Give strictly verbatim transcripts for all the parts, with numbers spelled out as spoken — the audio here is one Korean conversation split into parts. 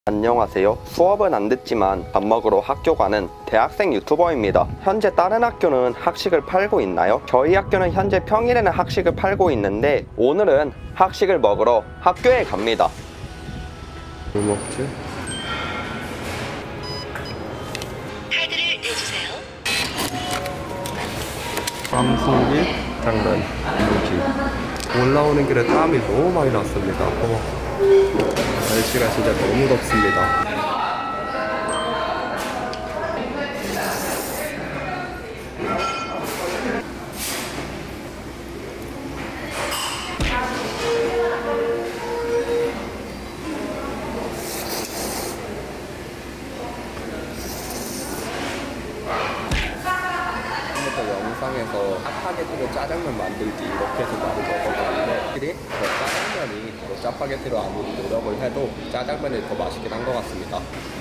안녕하세요. 수업은 안 듣지만 밥 먹으러 학교 가는 대학생 유튜버입니다. 현재 다른 학교는 학식을 팔고 있나요? 저희 학교는 현재 평일에는 학식을 팔고 있는데 오늘은 학식을 먹으러 학교에 갑니다. 뭐 먹지? 카드를 내주세요. 쌈소기, 당면, 무지. 올라오는 길에 땀이 너무 많이 났습니다. 어. 날씨가 진짜 너무 덥습니다. 영상에서 짜파게티로 짜장면 만들기 이렇게 해서 말을 먹었는데 확실히 저 짜장면이 뭐 짜파게티로 아무리 노력을 해도 짜장면이 더 맛있긴 한 것 같습니다.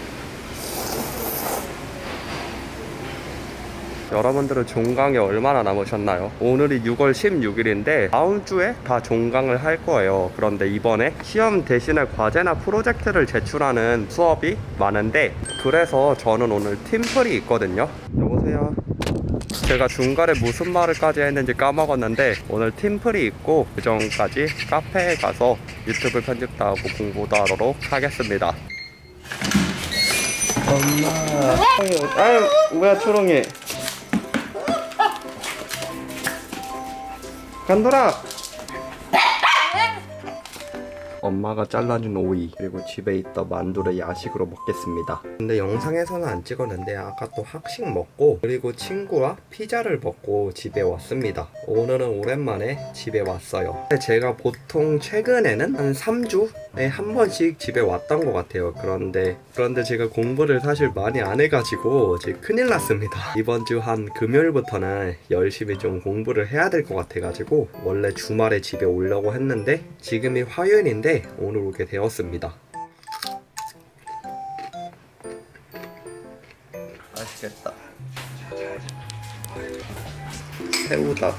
여러분들은 종강이 얼마나 남으셨나요? 오늘이 유월 십육일인데 다음 주에 다 종강을 할 거예요. 그런데 이번에 시험 대신에 과제나 프로젝트를 제출하는 수업이 많은데 그래서 저는 오늘 팀플이 있거든요. 여보세요? 제가 중간에 무슨 말을까지 했는지 까먹었는데 오늘 팀플이 있고 그 전까지 카페에 가서 유튜브 편집도 하고 공부도 하도록 하겠습니다. 엄마. 아유 뭐야 초롱이. 간돌아. 엄마가 잘라준 오이 그리고 집에 있던 만두를 야식으로 먹겠습니다. 근데 영상에서는 안 찍었는데 아까 또 학식 먹고 그리고 친구와 피자를 먹고 집에 왔습니다. 오늘은 오랜만에 집에 왔어요. 제가 보통 최근에는 한 삼 주에 한 번씩 집에 왔던 것 같아요. 그런데 그런데 제가 공부를 사실 많이 안 해가지고 이제 큰일 났습니다. 이번 주 한 금요일부터는 열심히 좀 공부를 해야 될 것 같아가지고 원래 주말에 집에 오려고 했는데 지금이 화요일인데 오늘 오게 되었습니다. 맛있겠다. 새우다.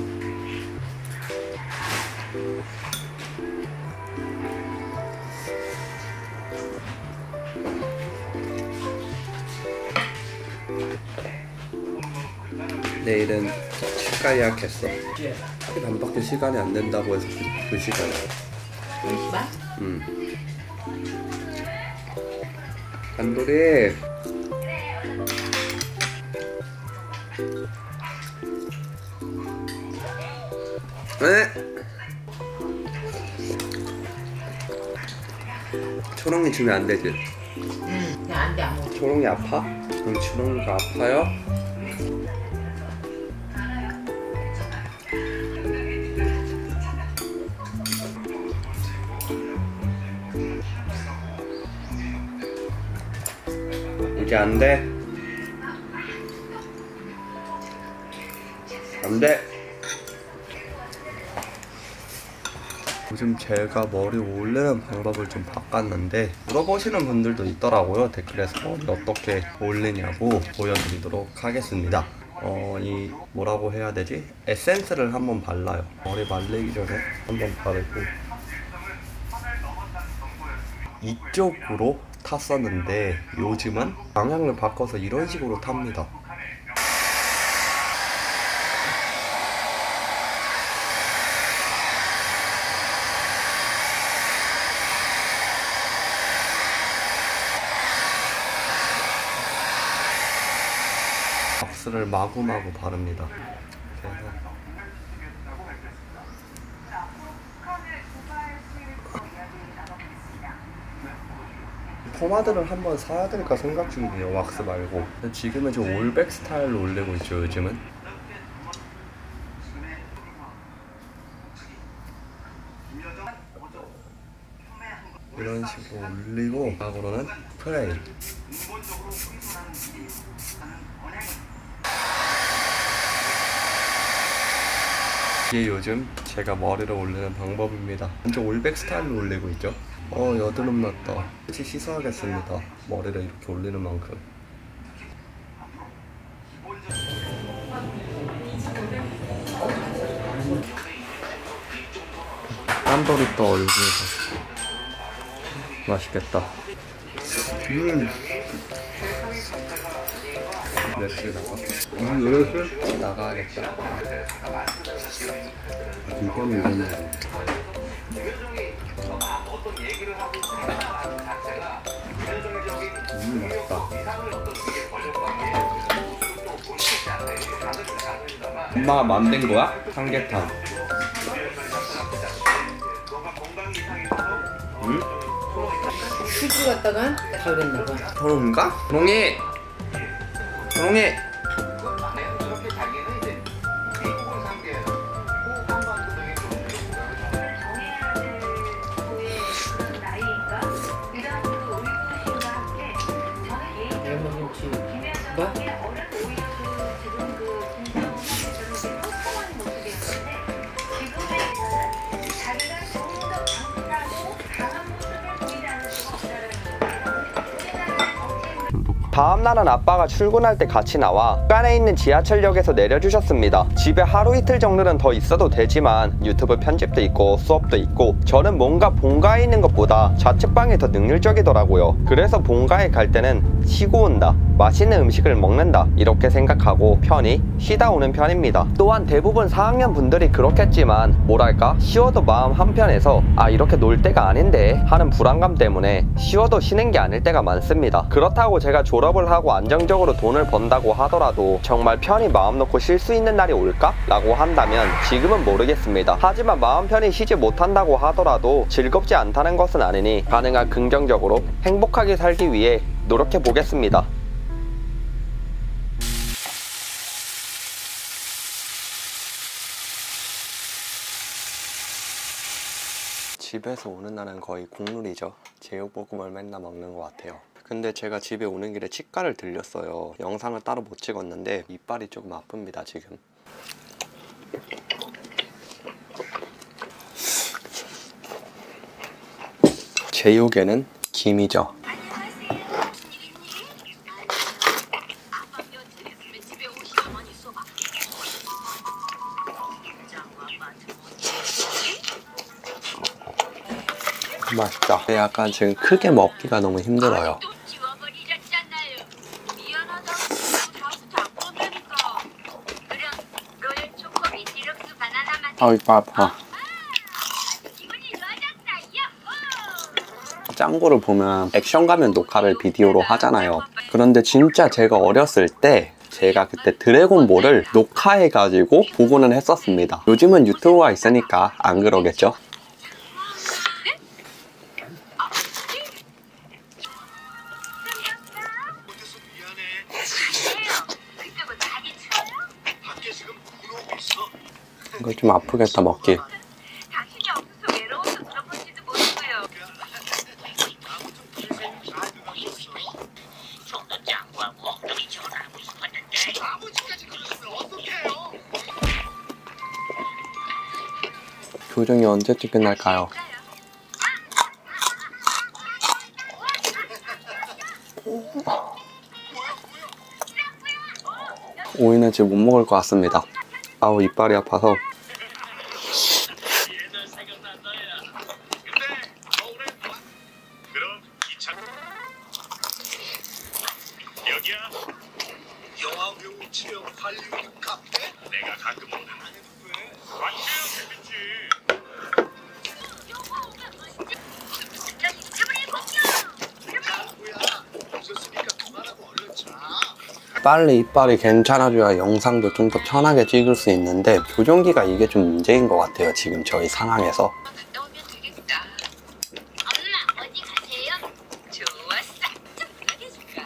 내일은 치과 예약했어. 하루 반밖에 시간이 안 된다고 해서 그 시간에. 응. 간돌이. 네. 초롱이 주면 안 되지? 응, 안 돼, 안 먹어. 초롱이 아파? 응, 초롱이가 아파요? 이제 안 돼. 안 돼. 요즘 제가 머리 올리는 방법을 좀 바꿨는데 물어보시는 분들도 있더라고요. 댓글에서 머리 어떻게 올리냐고 보여드리도록 하겠습니다. 어, 이 뭐라고 해야 되지? 에센스를 한번 발라요. 머리 말리기 전에 한번 바르고 이쪽으로 탔었는데 요즘은 방향을 바꿔서 이런 식으로 탑니다. 왁스를 마구마구 바릅니다. 그래서 포마드를 한번 사야 될까 생각 중이에요. 왁스 말고. 근데 지금은 좀 올백 스타일로 올리고 있죠. 요즘은 이런 식으로 올리고 다음으로는 프레이. 이게 요즘 제가 머리를 올리는 방법입니다. 완전 올백 스타일로 올리고 있죠. 어 여드름 났다. 같이 씻어야겠습니다. 머리를 이렇게 올리는 만큼. 깐돌이 또 얼굴에서 맛있겠다. 음. 넷플 나가? 아, 넷플? 나가야겠다. 아, 김밥은 이런 거. 음, 맛있다. 엄마가 만든 거야? 삼계탕. 응? 휴지 갖다가 다 그랬나 봐. 그런가? 동이! 동이! 열무김치 뭐? 다음날은 아빠가 출근할 때 같이 나와 북한에 있는 지하철역에서 내려주셨습니다. 집에 하루 이틀 정도는 더 있어도 되지만 유튜브 편집도 있고 수업도 있고 저는 뭔가 본가에 있는 것보다 자취방이 더 능률적이더라고요. 그래서 본가에 갈 때는 쉬고 온다, 맛있는 음식을 먹는다 이렇게 생각하고 편히 쉬다 오는 편입니다. 또한 대부분 사 학년 분들이 그렇겠지만 뭐랄까 쉬어도 마음 한편에서 아 이렇게 놀 때가 아닌데 하는 불안감 때문에 쉬어도 쉬는 게 아닐 때가 많습니다. 그렇다고 제가 졸업을 하고 안정적으로 돈을 번다고 하더라도 정말 편히 마음 놓고 쉴 수 있는 날이 올까? 라고 한다면 지금은 모르겠습니다. 하지만 마음 편히 쉬지 못한다고 하더라도 즐겁지 않다는 것은 아니니 가능한 긍정적으로 행복하게 살기 위해 노력해 보겠습니다. 집에서 오는 날은 거의 국룰이죠. 제육볶음을 맨날 먹는 것 같아요. 근데 제가 집에 오는 길에 치과를 들렸어요. 영상을 따로 못 찍었는데 이빨이 조금 아픕니다 지금. 제육에는 김이죠. 맛있다. 근데 약간 지금 크게 먹기가 너무 힘들어요. 아, 이빨 아파. 짱구를 보면 액션 가면 녹화를 비디오로 하잖아요. 그런데 진짜 제가 어렸을 때 제가 그때 드래곤볼을 녹화해가지고 보고는 했었습니다. 요즘은 유튜브가 있으니까 안 그러겠죠? 이거 좀 아프겠다 먹기. 교정이 언제쯤 끝날까요? 오이는 지금 못 먹을 것 같습니다. 아우 이빨이 아파서. 내가 가끔 오는 완전 재밌지. 빨리 이빨이 괜찮아져야 영상도 좀 더 편하게 찍을 수 있는데 교정기가 이게 좀 문제인 것 같아요 지금 저희 상황에서. 갔다 오면 되겠다. 엄마 어디 가세요? 좋았어. 좀 편하게 해줄까?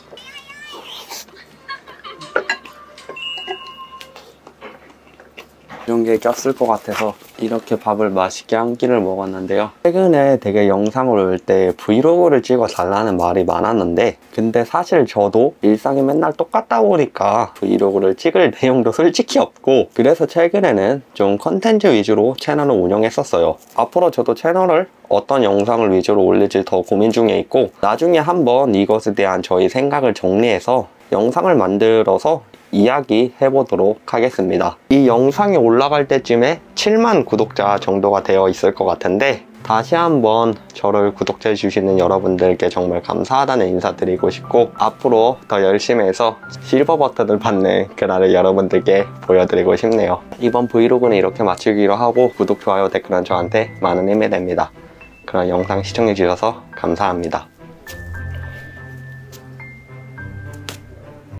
교정기에 꼈을 것 같아서 이렇게 밥을 맛있게 한 끼를 먹었는데요. 최근에 되게 영상을 올 때 브이로그를 찍어 달라는 말이 많았는데 근데 사실 저도 일상이 맨날 똑같다 보니까 브이로그를 찍을 내용도 솔직히 없고 그래서 최근에는 좀 컨텐츠 위주로 채널을 운영했었어요. 앞으로 저도 채널을 어떤 영상을 위주로 올릴지 더 고민 중에 있고 나중에 한번 이것에 대한 저희 생각을 정리해서 영상을 만들어서 이야기 해보도록 하겠습니다. 이 영상이 올라갈 때쯤에 칠만 구독자 정도가 되어 있을 것 같은데 다시 한번 저를 구독해 주시는 여러분들께 정말 감사하다는 인사드리고 싶고, 앞으로 더 열심히 해서 실버 버튼을 받는 그날을 여러분들께 보여드리고 싶네요. 이번 브이로그는 이렇게 마치기로 하고, 구독, 좋아요, 댓글은 저한테 많은 힘이 됩니다. 그럼 영상 시청해 주셔서 감사합니다.